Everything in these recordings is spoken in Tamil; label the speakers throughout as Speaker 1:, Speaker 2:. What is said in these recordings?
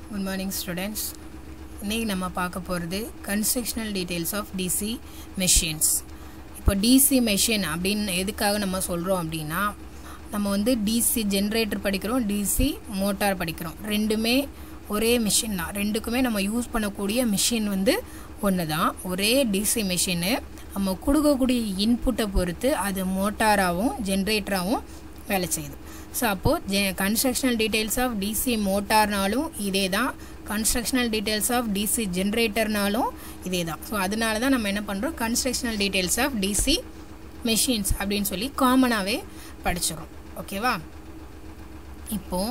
Speaker 1: Good morning students. இன்னைக்கு நம்ம பார்க்க போறது constructional details of DC machines. இப்போ DC machine அப்படினு எதுக்காக நம்ம சொல்றோம் அப்படினா நம்ம வந்து DC generator படிக்கிறோம், DC motor படிக்கிறோம். ரெண்டுமே ஒரே machine தான். ரெண்டுக்குமே நம்ம யூஸ் பண்ணக்கூடிய machine வந்து ஒண்ணுதான். ஒரே DC machine நம்ம கொடுக்கக்கூடிய இன்புட்டை பொறுத்து அது மோட்டாராவும் ஜெனரேட்டராவும் வேலை செய்யுது. So அப்போ constructional details of DC motor நாலும் இதேதான், constructional details of DC generator நாலும் இதேதான். So அதனால தான் நம்ம என்ன பண்றோம், constructional details of DC machines அப்படினு சொல்லி காமனாவே படிச்சறோம். ஓகேவா? இப்போ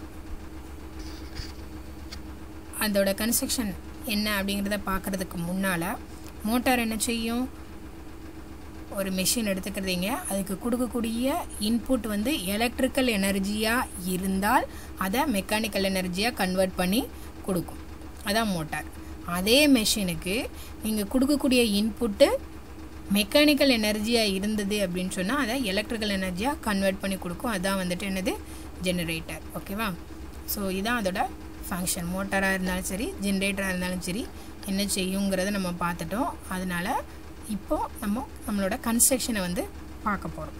Speaker 1: அதோட கன்ஸ்ட்ரக்ஷன் என்ன அப்படிங்கறத பார்க்கிறதுக்கு முன்னால மோட்டார் என்ன செய்யும், ஒரு மெஷின் எடுத்துக்கிறீங்க, அதுக்கு கொடுக்கக்கூடிய இன்புட் வந்து எலக்ட்ரிக்கல் எனர்ஜியா இருந்தால் அதை மெக்கானிக்கல் எனர்ஜியா கன்வெர்ட் பண்ணி கொடுக்கும். அதான் மோட்டார். அதே மெஷினுக்கு நீங்க கொடுக்கக்கூடிய இன்புட் மெக்கானிக்கல் எனர்ஜியா இருந்தது அப்படினு சொன்னா அதை எலக்ட்ரிக்கல் எனர்ஜியா கன்வெர்ட் பண்ணி கொடுக்கும். அதான் வந்துட்டு என்னது, ஜெனரேட்டர். ஓகேவா? சோ இதான் அதோட ஃபங்க்ஷன். மோட்டாரா இருந்தாலும் சரி, ஜெனரேட்டரா இருந்தாலும் சரி என்ன செய்யும்ங்கறத நம்ம பார்த்துட்டோம். அதனால இப்போ நம்மளோட கன்ஸ்ட்ரக்ஷனை வந்து பார்க்க போறோம்.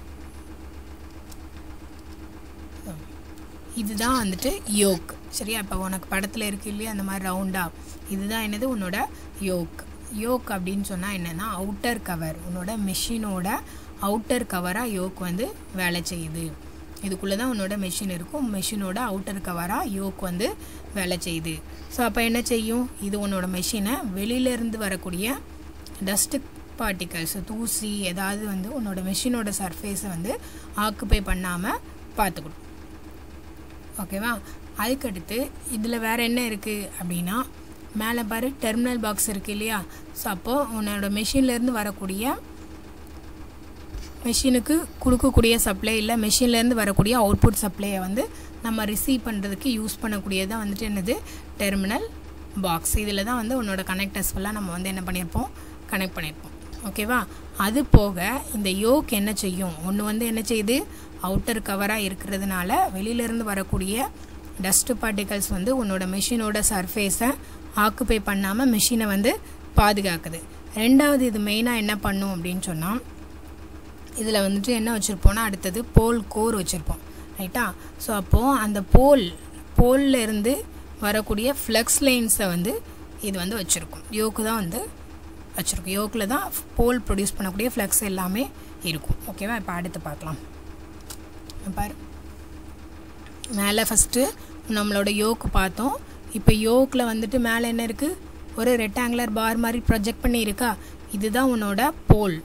Speaker 1: இதுதான் வந்துட்டு யோக். சரியா? இப்போ உனக்கு படத்துல இருக்கு இல்லையா அந்த மாதிரி ரவுண்டா, இதுதான் என்னது உன்னோட யோக். யோக் அப்படின்னு சொன்னா என்னன்னா அவுட்டர் கவர். உன்னோட மெஷினோட அவுட்டர் கவரா யோக் வந்து வேலை செய்யுது. இதுக்குள்ள தான் உன்னோட மெஷின் இருக்கும். மெஷினோட அவுட்டர் கவரா யோக் வந்து வேலை செய்யுது. ஸோ அப்போ என்ன செய்யும், இது உன்னோட மெஷினை வெளியில இருந்து வரக்கூடிய டஸ்ட் பார்ட்டிகல்ஸ், தூசி ஏதாவது வந்து உன்னோட மெஷினோட சர்ஃபேஸை வந்து ஆக்குபை பண்ணாமல் பார்த்துக்கணும். ஓகேவா? அதுக்கடுத்து இதில் வேறு என்ன இருக்குது அப்படின்னா, மேலே பாரு டெர்மினல் பாக்ஸ் இருக்குது இல்லையா? ஸோ அப்போது உன்னோட மெஷின்லேருந்து வரக்கூடிய மெஷினுக்கு கொடுக்கக்கூடிய சப்ளை இல்லை மெஷின்லேருந்து வரக்கூடிய அவுட்புட் சப்ளையை வந்து நம்ம ரிசீவ் பண்ணுறதுக்கு யூஸ் பண்ணக்கூடியதான் வந்துட்டு என்னது, டெர்மினல் பாக்ஸ். இதில் தான் வந்து உன்னோட கனெக்டர்ஸ் எல்லாம் நம்ம வந்து என்ன பண்ணியிருப்போம், கனெக்ட் பண்ணியிருப்போம். ஓகேவா? அது போக இந்த யோக் என்ன செய்யும், ஒன்று வந்து என்ன செய்யுது, அவுட்டர் கவராக இருக்கிறதுனால வெளியிலேருந்து வரக்கூடிய டஸ்ட் பார்ட்டிகல்ஸ் வந்து உன்னோட மெஷினோட சர்ஃபேஸை ஆக்குபை பண்ணாமல் மெஷினை வந்து பாதுகாக்குது. ரெண்டாவது இது மெயினாக என்ன பண்ணும் அப்படின்னு சொன்னால், இதில் வந்துட்டு என்ன வச்சுருப்போம்னா அடுத்தது போல் கோர் வச்சுருப்போம். ரைட்டா? ஸோ அப்போது அந்த போலில் இருந்து வரக்கூடிய ஃப்ளக்ஸ் லைன்ஸை வந்து இது வந்து வச்சுருக்கும். யோக்கு தான் வந்து வச்சுருக்கும். யோக்கில் தான் போல் ப்ரொடியூஸ் பண்ணக்கூடிய ஃப்ளக்ஸ் எல்லாமே இருக்கும். ஓகேவா? இப்போ அடுத்து பார்க்கலாம். பாரு, மேலே ஃபஸ்ட்டு நம்மளோட யோக்கு பார்த்தோம். இப்போ யோக்கில் வந்துட்டு மேலே என்ன இருக்குது, ஒரு ரெக்டாங்குலர் பார் மாதிரி ப்ரொஜெக்ட் பண்ணி இருக்கா, இதுதான் உன்னோட போல்.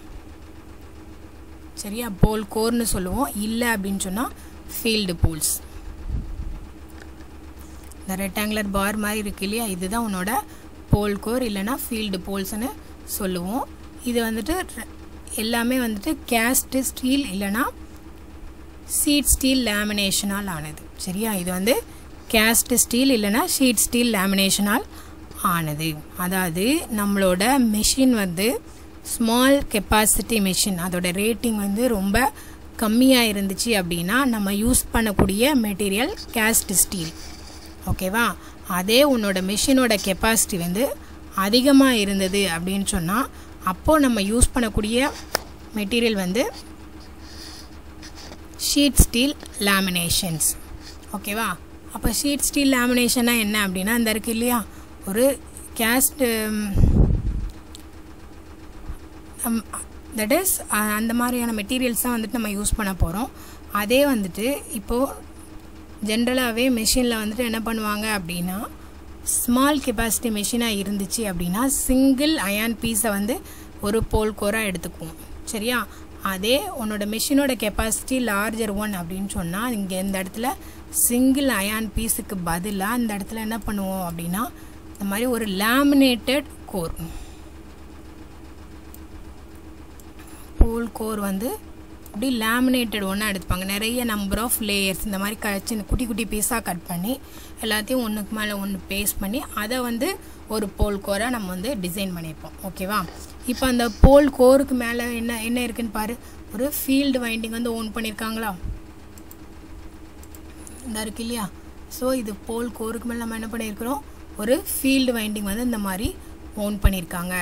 Speaker 1: சரியா? போல் கோர்னு சொல்லுவோம். இல்லை அப்படின்னு சொன்னால் ஃபீல்டு போல்ஸ். இந்த ரெக்டாங்குலர் பார் மாதிரி இருக்கு இல்லையா, இதுதான் உன்னோட போல் கோர் இல்லைனா ஃபீல்டு போல்ஸ்னு சொல்லுவோம். இது வந்துட்டு எல்லாமே வந்துட்டு கேஸ்ட் ஸ்டீல் இல்லைனா ஷீட் ஸ்டீல் லேமினேஷனால் ஆனது. சரியா? இது வந்து கேஸ்ட் ஸ்டீல் இல்லைனா ஷீட் ஸ்டீல் லேமினேஷனால் ஆனது. அதாவது நம்மளோட மெஷின் வந்து ஸ்மால் கெப்பாசிட்டி மெஷின், அதோட ரேட்டிங் வந்து ரொம்ப கம்மியாக இருந்துச்சு அப்படின்னா நம்ம யூஸ் பண்ணக்கூடிய மெட்டீரியல் கேஸ்ட் ஸ்டீல். ஓகேவா? அதே உன்னோட மெஷினோட கெப்பாசிட்டி வந்து அதிகமாக இருந்தது அப்படின்னு சொன்னால் அப்போது நம்ம யூஸ் பண்ணக்கூடிய மெட்டீரியல் வந்து ஷீட் ஸ்டீல் லேமினேஷன்ஸ். ஓகேவா? அப்போ ஷீட் ஸ்டீல் லேமினேஷனாக என்ன அப்படின்னா, இந்த இருக்கு இல்லையா ஒரு கேஸ்ட், தட் இஸ் அந்த மாதிரியான மெட்டீரியல்ஸ் தான் வந்துட்டு நம்ம யூஸ் பண்ண போகிறோம். அதே வந்துட்டு இப்போது ஜென்ரலாகவே மெஷினில் வந்துட்டு என்ன பண்ணுவாங்க அப்படின்னா, ஸ்மால் கெப்பாசிட்டி மெஷினாக இருந்துச்சு அப்படின்னா சிங்கிள் அயான் பீஸை வந்து ஒரு போல் கோராக எடுத்துக்குவோம். சரியா? அதே உன்னோட மெஷினோட கெப்பாசிட்டி லார்ஜர் ஒன் அப்படின்னு சொன்னால் இங்கே இந்த இடத்துல சிங்கிள் அயான் பீஸுக்கு பதிலாக இந்த இடத்துல என்ன பண்ணுவோம் அப்படின்னா இந்த மாதிரி ஒரு லேமினேட்டட் கோர், போல் கோர் வந்து அப்படி லேமினேட்டட் ஒன்றா எடுத்துப்பாங்க. நிறைய நம்பர் ஆஃப் லேயர்ஸ் இந்த மாதிரி சின்ன குட்டி குட்டி பீஸாக கட் பண்ணி எல்லாத்தையும் ஒன்றுக்கு மேலே ஒன்று பேஸ்ட் பண்ணி அதை வந்து ஒரு போல் கோராக நம்ம வந்து டிசைன் பண்ணியிருப்போம். ஓகேவா? இப்போ அந்த போல் கோருக்கு மேலே என்ன இருக்குன்னு பாரு, ஒரு ஃபீல்டு வைண்டிங் வந்து ஓன் பண்ணியிருக்காங்களா, இந்த இருக்கு இல்லையா? ஸோ இது போல் கோருக்கு மேலே நம்ம என்ன பண்ணியிருக்கிறோம், ஒரு ஃபீல்டு வைண்டிங் வந்து இந்த மாதிரி மவுண்ட் பண்ணியிருக்காங்க.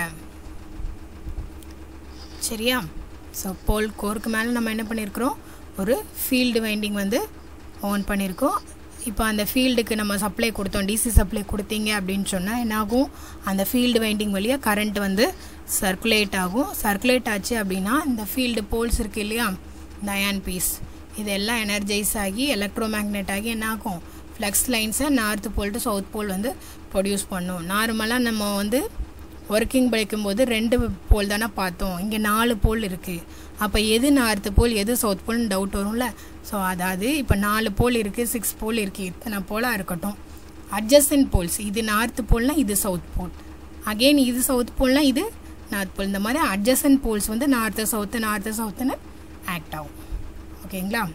Speaker 1: சரியா? ஸோ போல் கோருக்கு மேலே நம்ம என்ன பண்ணியிருக்கிறோம், ஒரு ஃபீல்டு வைண்டிங் வந்து மவுண்ட் பண்ணியிருக்கோம். இப்போ அந்த ஃபீல்டுக்கு நம்ம சப்ளை கொடுத்தோம், டிசி சப்ளை கொடுத்தீங்க அப்படின்னு சொன்னால் என்னாகும், அந்த ஃபீல்டு வைண்டிங் வழியாக கரண்ட் வந்து சர்க்குலேட் ஆகும். சர்க்குலேட் ஆச்சு அப்படின்னா இந்த ஃபீல்டு போல்ஸ் இருக்குது இல்லையா, இந்த அயான் பீஸ், இதெல்லாம் எனர்ஜைஸ் ஆகி எலக்ட்ரோ மேக்னெட் ஆகி என்னாகும், ஃப்ளக்ஸ் லைன்ஸை north pole to south pole வந்து ப்ரொடியூஸ் பண்ணும். நார்மலாக நம்ம வந்து ஒர்க்கிங் படிக்கும்போது 2 போல் தானே பார்த்தோம், இங்கே 4 போல் இருக்குது. அப்போ எது நார்த்து போல் எது சவுத் போல்னு டவுட் வரும்ல. ஸோ அதாவது இப்போ 4 போல் இருக்குது, 6 போல் இருக்குது, இத்தனை போலாக இருக்கட்டும். அட்ஜசன்ட் போல்ஸ், இது நார்த்து போல்னால் இது சவுத் போல், அகெயின் இது சவுத் போல்னால் இது நார்த் போல். இந்த மாதிரி அட்ஜசன்ட் போல்ஸ் வந்து நார்த்து சவுத்துன்னு ஆக்ட் ஆகும். ஓகேங்களா?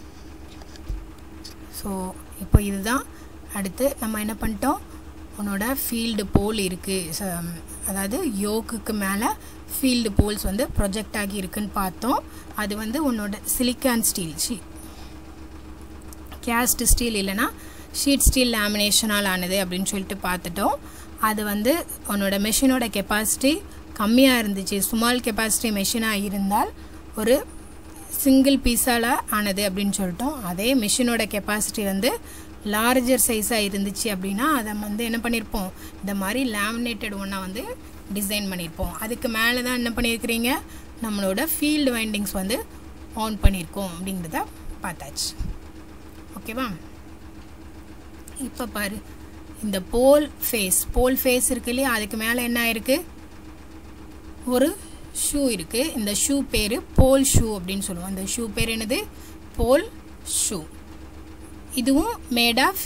Speaker 1: ஸோ இப்போ இதுதான். அடுத்து நம்ம என்ன பண்ணிட்டோம், உன்னோட ஃபீல்டு போல் இருக்குது, அதாவது யோக்குக்கு மேலே ஃபீல்டு போல்ஸ் வந்து ப்ரொஜெக்ட் ஆகி இருக்குன்னு பார்த்தோம். அது வந்து உன்னோட சிலிக்கான் ஸ்டீல், கேஸ்ட் ஸ்டீல் இல்லைனா ஷீட் ஸ்டீல் லேமினேஷனால் ஆனது அப்படின்னு சொல்லிட்டு பார்த்துட்டோம். அது வந்து உன்னோட மெஷினோட கெப்பாசிட்டி கம்மியாக இருந்துச்சு, ஸ்மால் கெப்பாசிட்டி மெஷினாக இருந்தால் ஒரு சிங்கிள் பீஸால் ஆனது அப்படின்னு சொல்லிட்டோம். அதே மெஷினோட கெப்பாசிட்டி வந்து லார்ஜர் சைஸாக இருந்துச்சு அப்படின்னா அதை வந்து என்ன பண்ணியிருப்போம், இந்த மாதிரி லேமினேட்டட் ஒன்றா வந்து டிசைன் பண்ணியிருப்போம். அதுக்கு மேலே தான் என்ன பண்ணியிருக்கிறீங்க, நம்மளோட ஃபீல்டு வைண்டிங்ஸ் வந்து ஆன் பண்ணியிருக்கோம் அப்படிங்கிறத பார்த்தாச்சு. ஓகேவா? இப்போ பாரு, இந்த போல் ஃபேஸ் இருக்கு இல்லையா, அதுக்கு மேலே என்ன ஆயிருக்கு, ஒரு ஷூ இருக்குது. இந்த ஷூ பேர் போல் ஷூ அப்படின்னு சொல்லுவோம். அந்த ஷூ பேர் என்னது, போல் ஷூ. இதுவும் மேட் ஆஃப்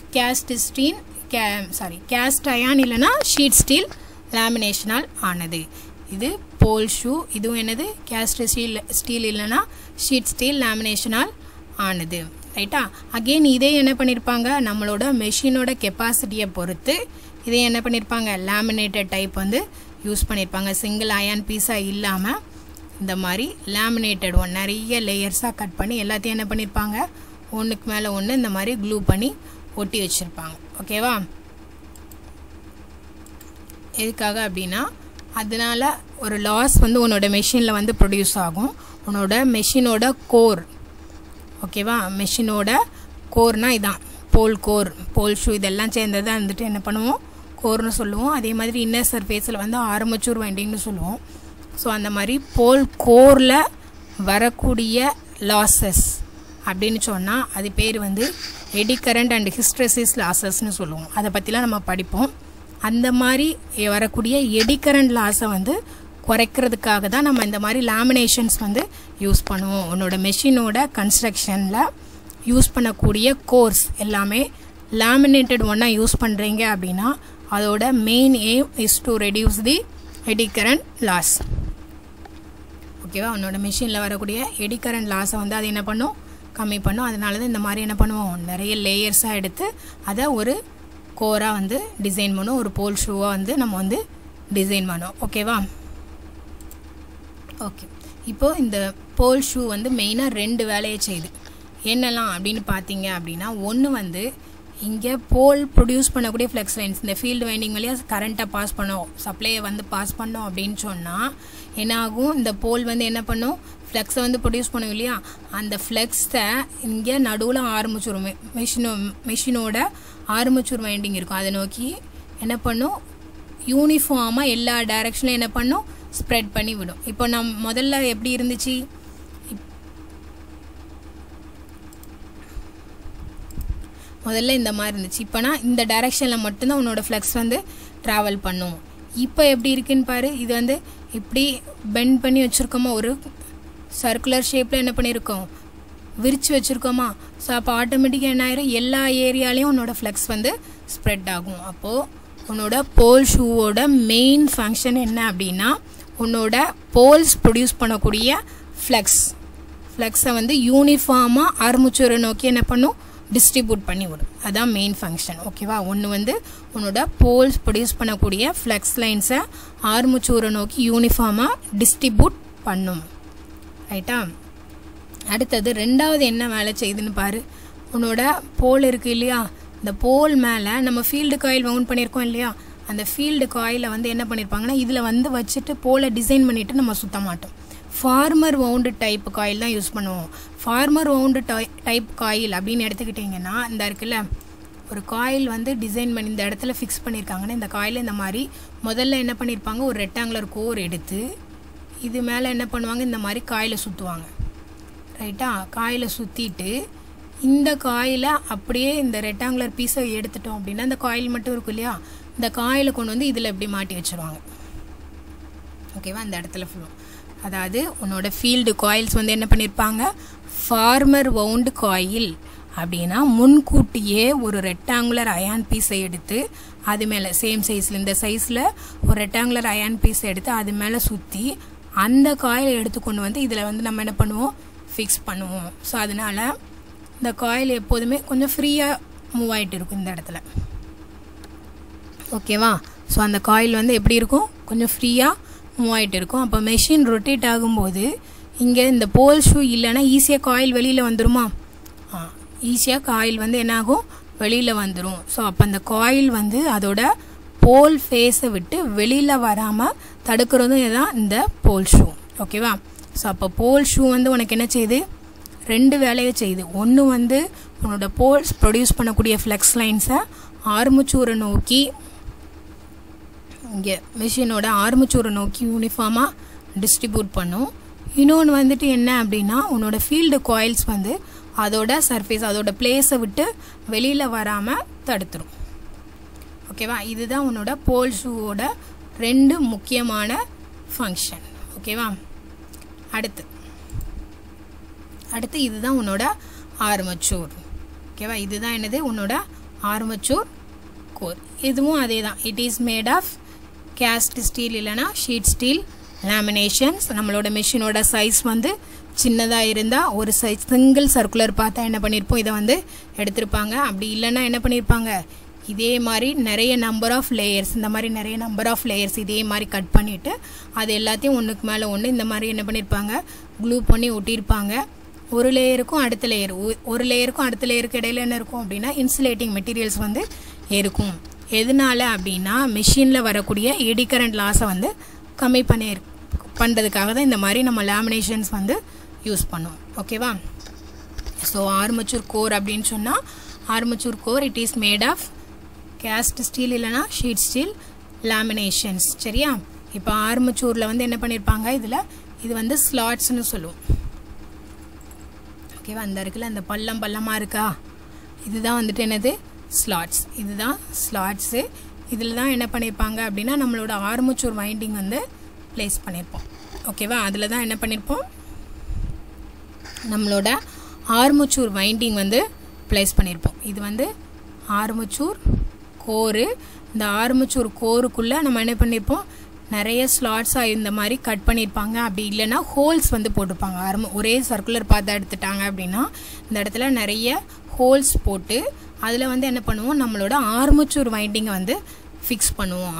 Speaker 1: கேஸ்ட் அயான் இல்லைனா ஷீட் ஸ்டீல் லேமினேஷனால் ஆனது. இது போல் ஷூ, இதுவும் என்னது, கேஸ்ட் ஸ்டீல் இல்லைனா ஷீட் ஸ்டீல் லேமினேஷனால் ஆனது. ரைட்டா? அகெயின் இதே என்ன பண்ணியிருப்பாங்க, நம்மளோட மெஷினோட கெப்பாசிட்டியை பொறுத்து இதே என்ன பண்ணியிருப்பாங்க, லேமினேட்டட் டைப் வந்து யூஸ் பண்ணியிருப்பாங்க. சிங்கிள் அயான் பீஸாக இல்லாமல் இந்த மாதிரி லேமினேட்டட் ஒன் நிறைய லேயர்ஸாக கட் பண்ணி எல்லாத்தையும் என்ன பண்ணியிருப்பாங்க, ஒன்றுக்கு மேலே ஒன்று இந்த மாதிரி க்ளூ பண்ணி ஒட்டி வச்சுருப்பாங்க. ஓகேவா? எதுக்காக அப்படின்னா அதனால் ஒரு லாஸ் வந்து உன்னோட மெஷினில் வந்து ப்ரொடியூஸ் ஆகும். உன்னோட மெஷினோட கோர், ஓகேவா, மெஷினோட கோர்னால் இதான் போல் ஷூ இதெல்லாம் சேர்ந்ததை வந்துட்டு என்ன பண்ணுவோம், கோர்னு சொல்லுவோம். அதே மாதிரி இன்னர் சர்ஃபேஸில் வந்து ஆர்மச்சூர் வைண்டிங்னு சொல்லுவோம். ஸோ அந்த மாதிரி கோரில் வரக்கூடிய லாஸஸ் அப்படின்னு சொன்னால் அது பேர் வந்து எடி கரண்ட் அண்ட் ஹிஸ்டெரெசிஸ் லாஸஸ்ன்னு சொல்லுவோம். அதை பற்றிலாம் நம்ம படிப்போம். அந்த மாதிரி வரக்கூடிய எடி கரண்ட் லாஸை வந்து குறைக்கிறதுக்காக தான் நம்ம இந்த மாதிரி லேமினேஷன்ஸ் வந்து யூஸ் பண்ணுவோம். உன்னோட மெஷினோட கன்ஸ்ட்ரக்ஷனில் யூஸ் பண்ணக்கூடிய கோர்ஸ் எல்லாமே லேமினேட்டட் ஒன்றா யூஸ் பண்ணுறீங்க அப்படின்னா அதோட main aim is to reduce the eddy current loss. ஓகேவா? உன்னோட மெஷினில் வரக்கூடிய எடி கரண்ட் லாஸை வந்து அது என்ன பண்ணும், கம்மி பண்ணும். அதனால தான் இந்த மாதிரி என்ன பண்ணுவோம், நிறைய லேயர்ஸாக எடுத்து அதை ஒரு கோராக வந்து டிசைன் பண்ணும், ஒரு போல் ஷூவாக வந்து நம்ம வந்து டிசைன் பண்ணுவோம். ஓகேவா? ஓகே. இப்போது இந்த போல் ஷூ வந்து மெயினாக 2 வேலையை செய்யுது. என்னெல்லாம் அப்படின்னு பார்த்தீங்க அப்படின்னா, ஒன்று வந்து இங்கே போல் ப்ரொடியூஸ் பண்ணக்கூடிய ஃப்ளெக்ஸ் லைன்ஸ், இந்த ஃபீல்டு வைண்டிங் வழியாக கரண்ட்டை பாஸ் பண்ணோம், சப்ளையை வந்து பாஸ் பண்ணோம் அப்படின்னு சொன்னால் என்ன ஆகும், இந்த போல் வந்து என்ன பண்ணும், ஃப்ளெக்ஸை வந்து ப்ரொடியூஸ் பண்ணும் இல்லையா, அந்த ஃப்ளெக்ஸை இங்கே நடுவில் ஆர்மச்சூர் மெஷினோட ஆர்மச்சூர் வைண்டிங் இருக்கும், அதை நோக்கி என்ன பண்ணும், யூனிஃபார்மாக எல்லா டைரக்ஷன்லையும் என்ன பண்ணும், ஸ்ப்ரெட் பண்ணி விடும். இப்போ முதல்ல எப்படி இருந்துச்சு, முதல்ல இந்த மாதிரி இருந்துச்சு. இப்போனா இந்த டைரெக்ஷனில் மட்டும்தான் உன்னோட ஃப்ளெக்ஸ் வந்து ட்ராவல் பண்ணும். இப்போ எப்படி இருக்குன்னு பாரு, இது வந்து இப்படி பெண்ட் பண்ணி வச்சுருக்கோமா, ஒரு சர்க்குலர் ஷேப்பில் என்ன பண்ணியிருக்கோம், விரித்து வச்சுருக்கோமா. ஸோ அப்போ ஆட்டோமேட்டிக்காக என்ன ஆயிரும், எல்லா ஏரியாலையும் உன்னோட ஃப்ளெக்ஸ் வந்து ஸ்ப்ரெட் ஆகும். அப்போது உன்னோட போல் ஷூவோட மெயின் ஃபங்க்ஷன் என்ன அப்படின்னா, உன்னோட போல்ஸ் ப்ரொடியூஸ் பண்ணக்கூடிய ஃப்ளெக்ஸை வந்து யூனிஃபார்மாக ஆர்மச்சூரை நோக்கி என்ன பண்ணும், டிஸ்ட்ரிபியூட் பண்ணி விடும். அதுதான் மெயின் ஃபங்க்ஷன். ஓகேவா? ஒன்று வந்து உன்னோட போல்ஸ் ப்ரொடியூஸ் பண்ணக்கூடிய ஃப்ளெக்ஸ் லைன்ஸை ஆர்மச்சூரை நோக்கி யூனிஃபார்மாக டிஸ்ட்ரிபியூட் பண்ணும். ரைட்டா? அடுத்தது 2வது என்ன வேலை செய்யுதுன்னு பாரு, உன்னோட போல் இருக்குது இல்லையா, இந்த போல் மேலே நம்ம ஃபீல்டு காயில் மவுண்ட் பண்ணியிருக்கோம் இல்லையா, அந்த ஃபீல்டு காயிலை வந்து என்ன பண்ணியிருப்பாங்கன்னா இதில் வந்து வச்சுட்டு போலை டிசைன் பண்ணிவிட்டு நம்ம சுற்ற மாட்டோம். ஃபார்மர் வவுண்டு டைப் காயில் தான் யூஸ் பண்ணுவோம். ஃபார்மர் வவுண்டு டைப் காயில் அப்படின்னு எடுத்துக்கிட்டிங்கன்னா இந்த இருக்குல்ல ஒரு காயில் வந்து டிசைன் பண்ணி இந்த இடத்துல ஃபிக்ஸ் பண்ணியிருக்காங்கன்னா இந்த காயில் இந்த மாதிரி முதல்ல என்ன பண்ணியிருப்பாங்க ஒரு ரெக்டாங்குலர் கோர் எடுத்து இது மேலே என்ன பண்ணுவாங்க இந்த மாதிரி காயிலை சுற்றுவாங்க. ரைட்டா, காயிலை சுற்றிட்டு இந்த காயிலை அப்படியே இந்த ரெக்டாங்குலர் பீஸை எடுத்துட்டோம் அப்படின்னா இந்த காயில் மட்டும் இருக்கும் இல்லையா, இந்த காயிலை கொண்டு வந்து இதில் எப்படி மாட்டி வச்சுருவாங்க. ஓகேவா, இந்த இடத்துல ஃபுல்லும் அதாவது உன்னோட ஃபீல்டு காயில்ஸ் வந்து என்ன பண்ணியிருப்பாங்க ஃபார்மர் வவுண்டு காயில் அப்படின்னா முன்கூட்டியே ஒரு ரெக்டாங்குலர் அயான் பீஸை எடுத்து அது மேலே சேம் சைஸில் இந்த சைஸில் ஒரு ரெக்டாங்குலர் அயான் பீஸை எடுத்து அது மேலே சுற்றி அந்த காயிலை எடுத்துக்கொண்டு வந்து இதில் வந்து நம்ம என்ன பண்ணுவோம் ஃபிக்ஸ் பண்ணுவோம். ஸோ அதனால் இந்த காயில் எப்போதுமே கொஞ்சம் ஃப்ரீயாக மூவ் ஆகிட்டு இருக்கும் இந்த இடத்துல. ஓகேவா, ஸோ அந்த காயில் வந்து எப்படி இருக்கும் கொஞ்சம் ஃப்ரீயாக மூவ் ஆகிட்டு இருக்கும். அப்போ மெஷின் ரொட்டேட் ஆகும்போது இங்கே இந்த போல் ஷூ இல்லைன்னா ஈஸியாக காயில் வெளியில் வந்துடுமா, ஈஸியாக காயில் வந்து என்னாகும் வெளியில் வந்துடும். ஸோ அப்போ அந்த காயில் வந்து அதோட போல் ஃபேஸை விட்டு வெளியில் வராமல் தடுக்கிறதும் இதுதான் இந்த போல் ஷூ. ஓகேவா, ஸோ அப்போ போல் ஷூ வந்து உனக்கு என்ன செய்யுது ரெண்டு வேலையை செய்யுது. ஒன்று வந்து உன்னோட போல்ஸ் ப்ரொடியூஸ் பண்ணக்கூடிய ஃப்ளெக்ஸ் லைன்ஸை ஆர்மச்சூரை நோக்கி இங்கே மிஷினோட ஆர்மச்சூரை நோக்கி யூனிஃபார்மாக டிஸ்ட்ரிபியூட் பண்ணும். இன்னொன்று வந்துட்டு என்ன அப்படின்னா உன்னோட ஃபீல்டு காயில்ஸ் வந்து அதோட சர்ஃபேஸ் அதோட பிளேஸை விட்டு வெளியில் வராமல் தடுத்துரும். ஓகேவா, இதுதான் உன்னோட போல் ஷூவோட ரெண்டு முக்கியமான ஃபங்க்ஷன். ஓகேவா, அடுத்து இதுதான் உன்னோட ஆர்மச்சூர். ஓகேவா, இதுதான் என்னது உன்னோட ஆர்மச்சூர் கோர். இதுவும் அதே தான், it is made of cast steel இல்லைனா ஷீட் ஸ்டீல் லேமினேஷன்ஸ். நம்மளோட மிஷினோட சைஸ் வந்து சின்னதாக இருந்தால் ஒரு சைஸ் சிங்கிள் சர்க்குலர் பார்த்தா என்ன பண்ணியிருப்போம் இதை வந்து எடுத்திருப்பாங்க. அப்படி இல்லைன்னா என்ன பண்ணியிருப்பாங்க இதே மாதிரி நிறைய நம்பர் ஆஃப் லேயர்ஸ் இந்த மாதிரி நிறைய நம்பர் ஆஃப் லேயர்ஸ் இதே மாதிரி கட் பண்ணிவிட்டு அது எல்லாத்தையும் ஒன்றுக்கு மேலே ஒன்று இந்த மாதிரி என்ன பண்ணியிருப்பாங்க க்ளூ பண்ணி ஒட்டியிருப்பாங்க. ஒரு லேயருக்கும் அடுத்த லேயருக்கு இடையில என்ன இருக்கும் அப்படின்னா இன்சுலேட்டிங் மெட்டீரியல்ஸ் வந்து இருக்கும். எதனால அப்படின்னா மெஷினில் வரக்கூடிய எடி கரண்ட் லாஸை வந்து கம்மி பண்ணுறதுக்காக தான் இந்த மாதிரி நம்ம லேமினேஷன்ஸ் வந்து யூஸ் பண்ணுவோம். ஓகேவா, ஸோ ஆர்மச்சூர் கோர் அப்படின்னு சொன்னால் armature core it is made of cast steel இல்லைனா ஷீட் ஸ்டீல் லேமினேஷன்ஸ். சரியா, இப்போ ஆர்மச்சூரில் வந்து என்ன பண்ணியிருப்பாங்க இது வந்து ஸ்லாட்ஸ்னு சொல்லுவோம். ஓகேவா, அந்த இருக்குல்ல அந்த பள்ளமாக இருக்கா இதுதான் வந்துட்டு என்னது ஸ்லாட்ஸ். இதுதான் ஸ்லாட்ஸு. இதில் தான் என்ன பண்ணியிருப்பாங்க அப்படின்னா நம்மளோட ஆர்மச்சூர் வைண்டிங் வந்து ப்ளேஸ் பண்ணியிருப்போம். ஓகேவா, அதில் தான் என்ன பண்ணியிருப்போம் நம்மளோட ஆர்மச்சூர் வைண்டிங் வந்து ப்ளேஸ் பண்ணியிருப்போம். இது வந்து ஆர்மச்சூர் கோரு. இந்த ஆர்மச்சூர் கோருக்குள்ளே நம்ம என்ன பண்ணியிருப்போம் நிறைய ஸ்லாட்ஸாக இந்த மாதிரி கட் பண்ணியிருப்பாங்க. அப்படி இல்லைன்னா ஹோல்ஸ் வந்து போட்டிருப்பாங்க. ஒரே சர்க்குலர் பார்த்து எடுத்துட்டாங்க அப்படின்னா இந்த இடத்துல நிறைய ஹோல்ஸ் போட்டு அதில் வந்து என்ன பண்ணுவோம் நம்மளோட ஆர்மச்சூர் வைண்டிங்கை வந்து ஃபிக்ஸ் பண்ணுவோம்.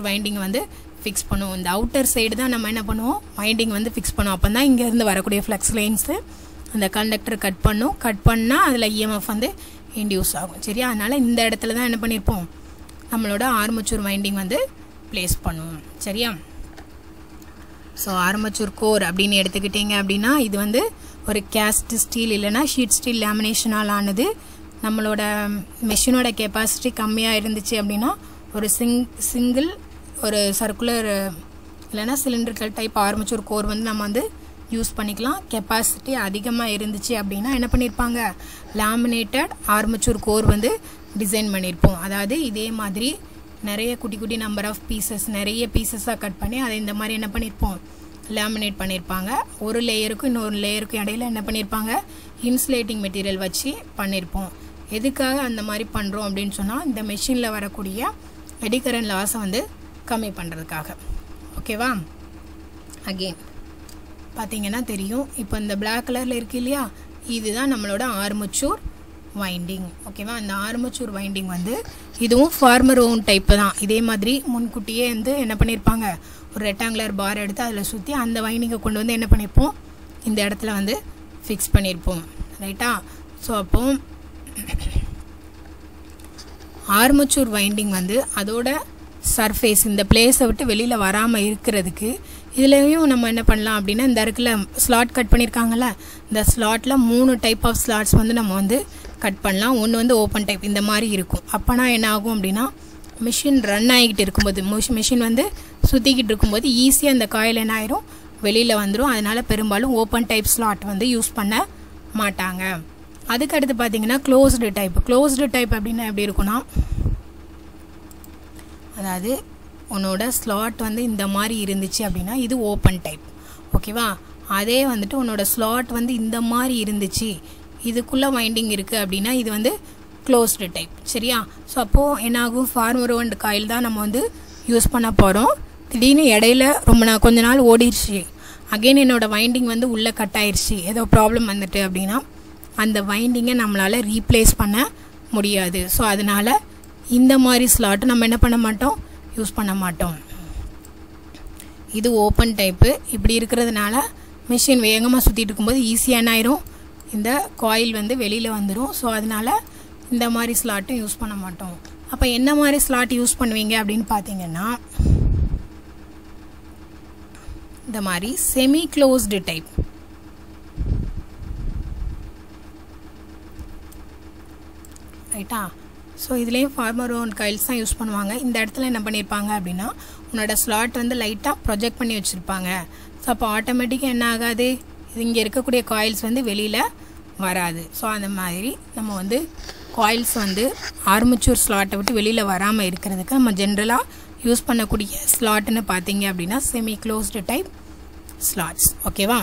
Speaker 1: இந்த அவுட்டர் சைடு தான் நம்ம என்ன பண்ணுவோம் வைண்டிங் வந்து ஃபிக்ஸ் பண்ணுவோம். அப்போ தான் இங்கேருந்து வரக்கூடிய ஃப்ளக்ஸ் லைன்ஸு அந்த கண்டக்டர் கட் பண்ணால் அதில் இஎம்எஃப் வந்து இன்டியூஸ் ஆகும். சரியா, அதனால் இந்த இடத்துல தான் என்ன பண்ணியிருப்போம் நம்மளோட ஆர்மச்சூர் வைண்டிங் வந்து ப்ளேஸ் பண்ணுவோம். சரியா, ஸோ ஆர்மச்சூர் கோர் அப்படின்னு எடுத்துக்கிட்டிங்க அப்படின்னா இது வந்து ஒரு கேஸ்ட் ஸ்டீல் இல்லைனா ஷீட் ஸ்டீல் லேமினேஷனால் ஆனது. நம்மளோட மெஷினோட கெப்பாசிட்டி கம்மியாக இருந்துச்சு அப்படின்னா ஒரு சிங்கிள் ஒரு சர்க்குலர் இல்லைனா சிலிண்ட்ரிக்கல் டைப் ஆர்மச்சூர் கோர் வந்து நம்ம வந்து யூஸ் பண்ணிக்கலாம். கெப்பாசிட்டி அதிகமாக இருந்துச்சு அப்படின்னா என்ன பண்ணியிருப்பாங்க லேமினேட்டட் ஆர்மச்சூர் கோர் வந்து டிசைன் பண்ணியிருப்போம். அதாவது இதே மாதிரி நிறைய குட்டி நம்பர் ஆஃப் நிறைய பீசஸாக கட் பண்ணி அதை இந்த மாதிரி என்ன பண்ணியிருப்போம் லேமினேட் பண்ணியிருப்பாங்க. ஒரு லேயருக்கும் இன்னொரு லேயருக்கும் இடையில என்ன பண்ணியிருப்பாங்க இன்சுலேட்டிங் மெட்டீரியல் வச்சு பண்ணியிருப்போம். எதுக்காக அந்த மாதிரி பண்ணுறோம் அப்படின்னு சொன்னால் இந்த மெஷினில் வரக்கூடிய எடி கரண்ட் லாஸை வந்து கம்மி பண்ணுறதுக்காக. ஓகேவா, அகெயின் பார்த்தீங்கன்னா தெரியும் இப்போ இந்த பிளாக் கலரில் இருக்குது இல்லையா இதுதான் நம்மளோட ஆர்மச்சூர் வைண்டிங். ஓகேவா, அந்த ஆர்மச்சூர் வைண்டிங் வந்து இதுவும் ஃபார்மர் ஓன் டைப்பு தான். இதே மாதிரி முன்கூட்டியே வந்து என்ன பண்ணியிருப்பாங்க ஒரு ரெக்டாங்குலர் பார் எடுத்து அதில் சுற்றி அந்த வைண்டிங்கை கொண்டு வந்து என்ன பண்ணியிருப்போம் இந்த இடத்துல வந்து ஃபிக்ஸ் பண்ணியிருப்போம். ரைட்டா, ஸோ அப்போ ஆர்மச்சூர் வைண்டிங் வந்து அதோட சர்ஃபேஸ் இந்த பிளேஸை விட்டு வெளியில் வராமல் இருக்கிறதுக்கு இதுலேயும் நம்ம என்ன பண்ணலாம் அப்படின்னா இந்த இடத்துல ஸ்லாட் கட் பண்ணியிருக்காங்கல்ல, இந்த ஸ்லாட்டில் 3 டைப் ஆஃப் ஸ்லாட்ஸ் வந்து நம்ம வந்து கட் பண்ணலாம். ஒன்று வந்து ஓப்பன் டைப் இந்த மாதிரி இருக்கும். அப்போனா என்ன ஆகும் அப்படின்னா மிஷின் ரன் ஆகிக்கிட்டு இருக்கும்போது மிஷின் வந்து சுற்றிக்கிட்டு இருக்கும்போது ஈஸியாக இந்த காயில் என்ன ஆயிரும் வெளியில் வந்துடும். அதனால் பெரும்பாலும் ஓப்பன் டைப் ஸ்லாட் வந்து யூஸ் பண்ண மாட்டாங்க. அதுக்கடுத்து பார்த்திங்கன்னா க்ளோஸ்டு டைப் அப்படின்னா எப்படி இருக்குன்னா, அதாவது உன்னோட ஸ்லாட் வந்து இந்த மாதிரி இருந்துச்சு அப்படின்னா இது ஓப்பன் டைப். ஓகேவா? அதே வந்துட்டு உன்னோட ஸ்லாட் வந்து இந்த மாதிரி இருந்துச்சு, இதுக்குள்ளே வைண்டிங் இருக்குது அப்படின்னா இது வந்து க்ளோஸ்டு டைப். சரியா? ஸோ அப்போது என்னாகும், ஃபார்மர் ஓன்ட் காயில் தான் நம்ம வந்து யூஸ் பண்ண போகிறோம். திடீர்னு இடையில கொஞ்ச நாள் ஓடிடுச்சு, அகெயின் என்னோடய வைண்டிங் வந்து உள்ளே கட் ஆயிடுச்சு, ஏதோ ப்ராப்ளம் வந்துட்டு அப்படின்னா அந்த வைண்டிங்கை நம்மளால் ரீப்ளேஸ் பண்ண முடியாது. ஸோ அதனால் இந்த மாதிரி ஸ்லாட்டு நம்ம என்ன பண்ண மாட்டோம், யூஸ் பண்ண மாட்டோம். இது ஓப்பன் டைப்பு. இப்படி இருக்கிறதுனால மிஷின் வேகமாக சுற்றிட்டு இருக்கும்போது ஈஸியாக என்ன ஆயிரும், இந்த காயில் வந்து வெளியில் வந்துடும். ஸோ அதனால் இந்த மாதிரி ஸ்லாட்டும் யூஸ் பண்ண மாட்டோம். அப்போ என்ன மாதிரி ஸ்லாட் யூஸ் பண்ணுவீங்க அப்படின்னு பார்த்தீங்கன்னா இந்த மாதிரி செமி க்ளோஸ்டு டைப். ரைட்டா? ஸோ இதுலேயும் ஃபார்மர் ஓன் காயில்ஸ் தான் யூஸ் பண்ணுவாங்க. இந்த இடத்துல என்ன பண்ணியிருப்பாங்க அப்படின்னா உன்னோட ஸ்லாட் வந்து லைட்டாக ப்ரொஜெக்ட் பண்ணி வச்சுருப்பாங்க. ஸோ அப்போ ஆட்டோமேட்டிக்காக என்ன ஆகாது, இங்கே இருக்கக்கூடிய காயில்ஸ் வந்து வெளியில் வராது. ஸோ அந்த மாதிரி நம்ம வந்து காயில்ஸ் வந்து ஆர்மச்சூர் ஸ்லாட்டை விட்டு வெளியில் வராமல் இருக்கிறதுக்கு நம்ம ஜென்ரலாக யூஸ் பண்ணக்கூடிய ஸ்லாட்டுன்னு பார்த்தீங்க அப்படின்னா செமி க்ளோஸ்டு டைப் ஸ்லாட்ஸ். ஓகேவா?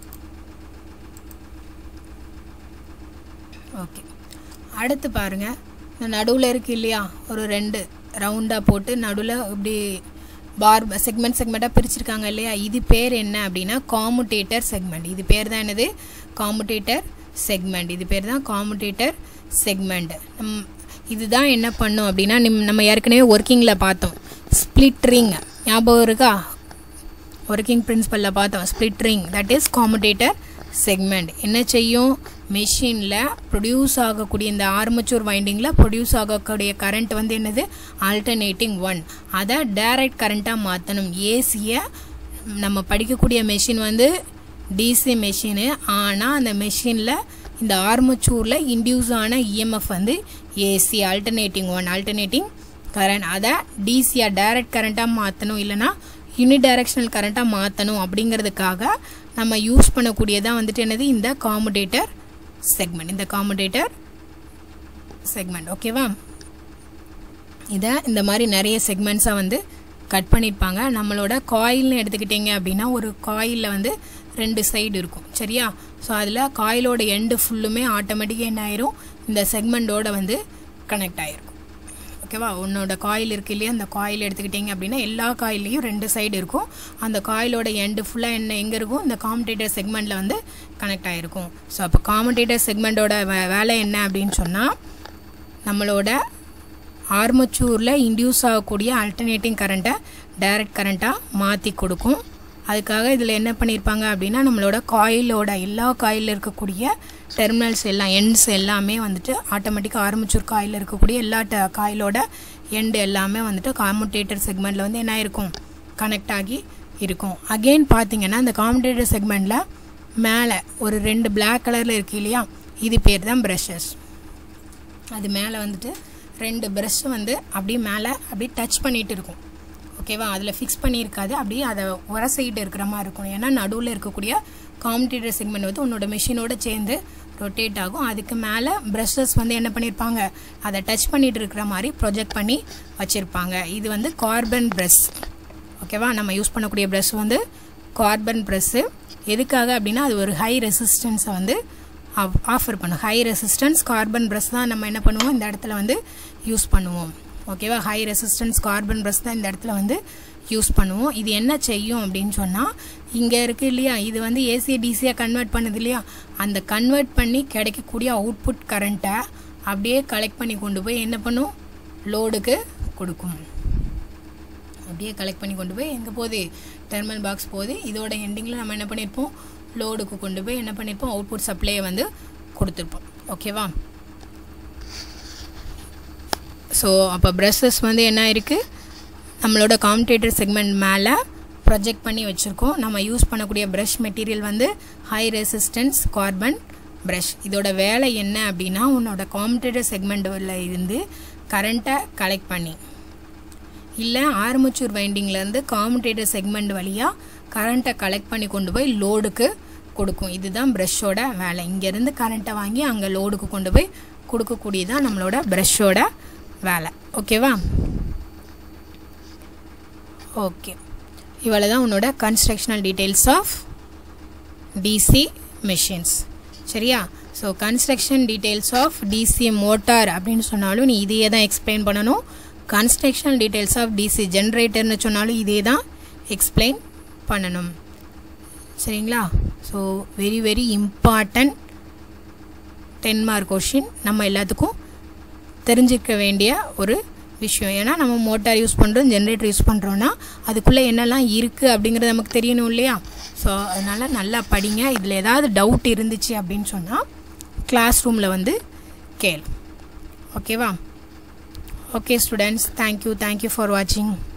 Speaker 1: ஓகே, அடுத்து பாருங்கள், இந்த நடுவில் இருக்குது இல்லையா, ஒரு 2 ரவுண்டாக போட்டு நடுவில் இப்படி செக்மெண்ட்டாக பிரிச்சுருக்காங்க இல்லையா, இது பேர் என்ன அப்படின்னா காமுடேட்டர் செக்மெண்ட். இது பேர் தான் என்னது, காமுடேட்டர் செக்மெண்ட். இது பேர் தான் காமுடேட்டர் செக்மெண்ட். இதுதான் என்ன பண்ணும் அப்படின்னா நம்ம ஏற்கனவே ஒர்க்கிங்கில் பார்த்தோம் ஸ்ப்ளிட் ரிங், ஞாபகம் இருக்கா? ஒர்க்கிங் பிரின்சிபலில் பார்த்தோம் split ring, that is commutator segment. என்ன செய்யும், மெஷினில் ப்ரொடியூஸ் ஆகக்கூடிய இந்த ஆர்மச்சூர் வைண்டிங்கில் ப்ரொடியூஸ் ஆகக்கூடிய கரண்ட் வந்து என்னது, ஆல்டர்னேட்டிங் 1. அதை டைரக்ட் கரண்ட்டாக மாற்றணும். ஏசியை நம்ம படிக்கக்கூடிய மெஷின் வந்து டிசி மெஷினு, ஆனால் அந்த மெஷினில் இந்த ஆர்மச்சூரில் இன்டியூஸ் ஆன இஎம்எஃப் வந்து ஏசி, ஆல்டர்னேட்டிங் 1, ஆல்டர்னேட்டிங் கரண்ட். அதை டிசியாக டைரக்ட் கரண்ட்டாக மாற்றணும், இல்லைனா யூனிடைரக்ஷனல் கரண்ட்டாக மாற்றணும். அப்படிங்கிறதுக்காக நம்ம யூஸ் பண்ணக்கூடியதான் வந்துட்டு என்னது, இந்த காமுடேட்டர் செக்மெண்ட். இந்த காமுடேட்டர் செக்மெண்ட். ஓகேவா? இதை இந்த மாதிரி நிறைய செக்மெண்ட்ஸாக வந்து கட் பண்ணியிருப்பாங்க. நம்மளோட காயில்னு எடுத்துக்கிட்டிங்க அப்படின்னா ஒரு காயிலில் வந்து 2 சைடு இருக்கும். சரியா? ஸோ அதில் காயிலோட எண்டு ஃபுல்லுமே ஆட்டோமேட்டிக்காக என்ன ஆயிரும், இந்த செக்மெண்டோட வந்து கனெக்ட் ஆகிருக்கும். ஓகேவா? உன்னோட காயில் இருக்குது இல்லையா, அந்த காயில் எடுத்துக்கிட்டிங்க அப்படின்னா எல்லா காயிலையும் 2 சைடு இருக்கும். அந்த காயிலோட எண்டு ஃபுல்லாக எங்கே இருக்கும், இந்த காமுடேட்டர் செக்மெண்ட்டில் வந்து கனெக்ட் ஆகிருக்கும். ஸோ அப்போ காமுடேட்டர் செக்மெண்ட்டோட வேலை என்ன அப்படின்னு சொன்னால் நம்மளோட ஆர்மச்சூரில் இன்டியூஸ் ஆகக்கூடிய ஆல்டர்னேட்டிங் கரண்ட்டை டைரக்ட் கரண்ட்டாக மாற்றி கொடுக்கும். அதுக்காக இதில் என்ன பண்ணியிருப்பாங்க அப்படின்னா நம்மளோட காயிலோட எல்லா காயிலில் இருக்கக்கூடிய டெர்மினல்ஸ் எல்லாம் எண்ட்ஸ் எல்லாமே வந்துட்டு ஆட்டோமேட்டிக்காக ஆர்மச்சூர் காயில் இருக்கக்கூடிய எல்லா காயிலோட எண்டு எல்லாமே வந்துட்டு காமுடேட்டர் செக்மெண்ட்டில் வந்து என்ன இருக்கும், கனெக்ட் ஆகி இருக்கும். அகெயின் பார்த்தீங்கன்னா இந்த காமுடேட்டர் செக்மெண்ட்டில் மேலே ஒரு 2 பிளாக் கலரில் இருக்குது இல்லையா, இது பேர் தான் ப்ரஷஸ். அது மேலே வந்துட்டு 2 ப்ரஷ் வந்து அப்படியே மேலே அப்படியே டச் பண்ணிகிட்டு இருக்கும். ஓகேவா? அதில் ஃபிக்ஸ் பண்ணியிருக்காது, அப்படியே அதை சைடு இருக்கிற மாதிரி இருக்கும். ஏன்னா நடுவில் இருக்கக்கூடிய காமுடேட்டர் செக்மெண்ட் வந்து உன்னோட மிஷினோட சேர்ந்து ரொட்டேட் ஆகும். அதுக்கு மேலே ப்ரஷஸ் வந்து என்ன பண்ணியிருப்பாங்க, அதை டச் பண்ணிட்டு இருக்கிற மாதிரி ப்ரொஜெக்ட் பண்ணி வச்சுருப்பாங்க. இது வந்து கார்பன் ப்ரஷ். ஓகேவா? நம்ம யூஸ் பண்ணக்கூடிய ப்ரஷ் வந்து கார்பன் ப்ரஷ்ஷு. எதுக்காக அப்படின்னா அது ஒரு ஹை ரெசிஸ்டன்ஸை வந்து ஆஃபர் பண்ணும். ஹை ரெசிஸ்டன்ஸ் கார்பன் ப்ரஷ் தான் நம்ம என்ன பண்ணுவோம், இந்த இடத்துல வந்து யூஸ் பண்ணுவோம். ஓகேவா? ஹை ரெசிஸ்டன்ஸ் கார்பன் ப்ரஷ் தான் இந்த இடத்துல வந்து யூஸ் பண்ணுவோம். இது என்ன செய்யும் அப்படின்னு சொன்னால், இங்கே இருக்குது இல்லையா, இது வந்து ஏசியை டிசியாக கன்வெர்ட் பண்ணுது இல்லையா, அந்த கன்வெர்ட் பண்ணி கிடைக்கக்கூடிய அவுட்புட் கரண்ட்டை அப்படியே கலெக்ட் பண்ணி கொண்டு போய் என்ன பண்ணும், லோடுக்கு கொடுக்கும். அப்படியே கலெக்ட் பண்ணி கொண்டு போய் எங்கே போகுது, டெர்மினல் பாக்ஸ் போகுது. இதோட எண்டிங்கில் நம்ம என்ன பண்ணியிருப்போம், லோடுக்கு கொண்டு போய் என்ன பண்ணியிருப்போம், அவுட்புட் சப்ளையை வந்து கொடுத்துருப்போம். ஓகேவா? ஸோ அப்போ ப்ரஷஸ் வந்து என்ன இருக்குது, நம்மளோட காம்படேட்டர் செக்மெண்ட் மேலே ப்ரொஜெக்ட் பண்ணி வச்சுருக்கோம். நம்ம யூஸ் பண்ணக்கூடிய ப்ரஷ் மெட்டீரியல் வந்து ஹை ரெசிஸ்டன்ஸ் கார்பன் ப்ரஷ். இதோட வேலை என்ன அப்படின்னா, உன்னோட காம்படேட்டர் செக்மெண்ட்டில் இருந்து கரண்ட்டை கலெக்ட் பண்ணி, இல்லை ஆர்மேச்சர் வைண்டிங்லேருந்து காம்படேட்டர் செக்மெண்ட் வழியாக கரண்ட்டை கலெக்ட் பண்ணி கொண்டு போய் லோடுக்கு கொடுக்கும். இதுதான் ப்ரஷ்ஷோட வேலை. இங்கேருந்து கரண்ட்டை வாங்கி அங்கே லோடுக்கு கொண்டு போய் கொடுக்கக்கூடியதான் நம்மளோட ப்ரஷ்ஷோட வேலை. ஓகேவா? ஓகே, இவ்வளோ தான் உன்னோட constructional details of DC machines. சரியா? So construction details of DC motor அப்படின்னு சொன்னாலும் நீ இதையே தான் எக்ஸ்பிளைன் பண்ணணும். கன்ஸ்ட்ரக்ஷனல் டீட்டெயில்ஸ் ஆஃப் டிசி ஜென்ரேட்டர்னு சொன்னாலும் இதே தான் எக்ஸ்பிளைன் பண்ணணும். சரிங்களா? So very very important 10 mark question, நம்ம எல்லாத்துக்கும் தெரிஞ்சிக்க வேண்டிய ஒரு விஷயம். ஏன்னா நம்ம மோட்டார் யூஸ் பண்ணுறோம், ஜென்ரேட்டர் யூஸ் பண்ணுறோன்னா அதுக்குள்ளே என்னெல்லாம் இருக்குது அப்படிங்கிறது நமக்கு தெரியணும் இல்லையா? ஸோ அதனால் நல்லா படிங்க. இதில் ஏதாவது டவுட் இருந்துச்சு அப்படின்னு சொன்னால் கிளாஸ் ரூமில் வந்து கேளு. ஓகேவா? ஓகே ஸ்டூடெண்ட்ஸ், தேங்க்யூ ஃபார் வாட்சிங்.